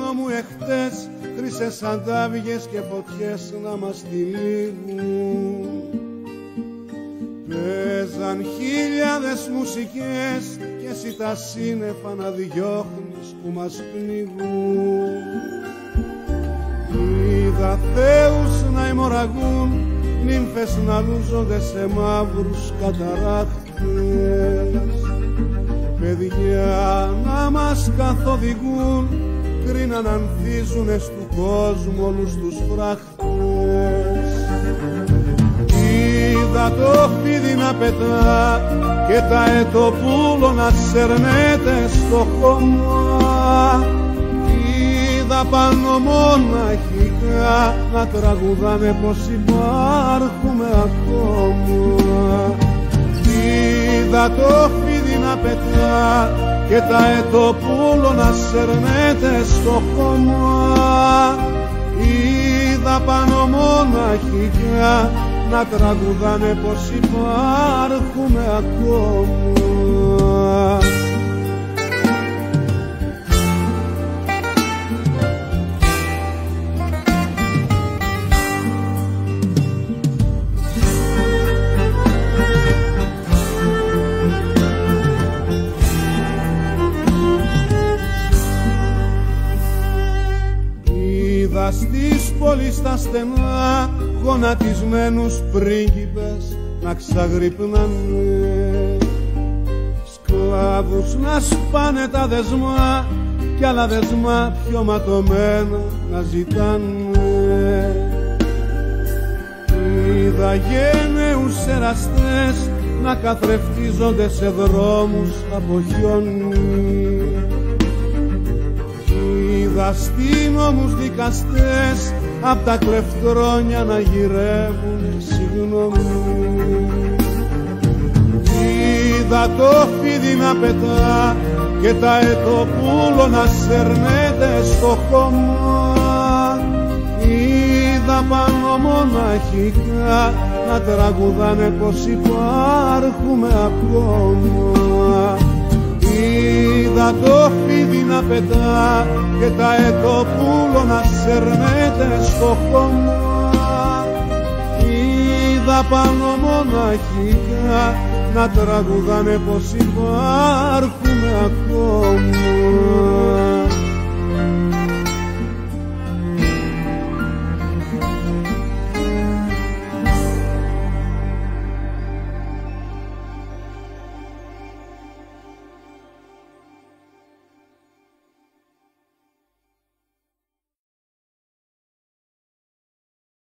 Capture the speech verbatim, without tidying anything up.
μου εχθές χρυσές αντάβιες και φωτιές να μας τυλίγουν. Παίζαν χιλιάδες μουσικές και εσύ τα σύννεφα να διώχνεις που μας πνίγουν. Είδα θεούς να αιμορραγούν, νύμφες να λούζονται σε μαύρους καταράχτες. Παιδιά να μας καθοδηγούν, κρίνα να ανθίζουνε στου κόσμου όλους τους φράχτες. Είδα το φίδι να πετά και τα ετοπούλο να σερνέται στο χώμα. Είδα πάνω μοναχικά να τραγουδάνε πως υπάρχουμε ακόμα. Είδα το φίδι να πετά και τα ετοπούλο να σερνέται στο χώμα. Είδα πάνω μοναχικά να τραγουδάνε πως υπάρχουμε ακόμα. Είδα στις πόλεις τα στενά γονατισμένους πρίγκιπες να ξαγρυπνάνε, σκλάβους να σπάνε τα δεσμά κι άλλα δεσμά πιο ματωμένα να ζητάνε. Είδα γένεους εραστές να καθρεφτίζονται σε δρόμους από χιόνι. Είδα αστυνόμους δικαστές απ' τα κλεφτρόνια να γυρεύουν συγγνώμη. Είδα το φίδι να πετά και τα ετοπούλο να σερνέται στο χώμα. Είδα πάνω μοναχικά να τραγουδάνε πως υπάρχουμε ακόμα. Είδα το φίδι να πετά και τα ετοπούλο να σερνέται στο χώμα. Είδα πάνω μοναχικά να τραγουδάνε πως υπάρχουμε ακόμα.